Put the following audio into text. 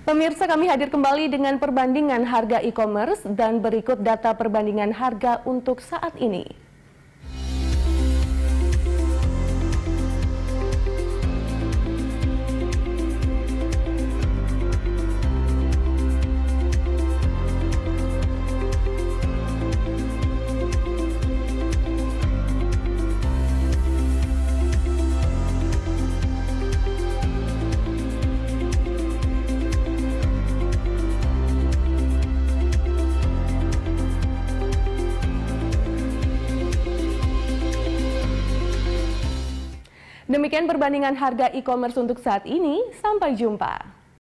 Pemirsa, kami hadir kembali dengan perbandingan harga e-commerce dan berikut data perbandingan harga untuk saat ini. Demikian perbandingan harga e-commerce untuk saat ini. Sampai jumpa.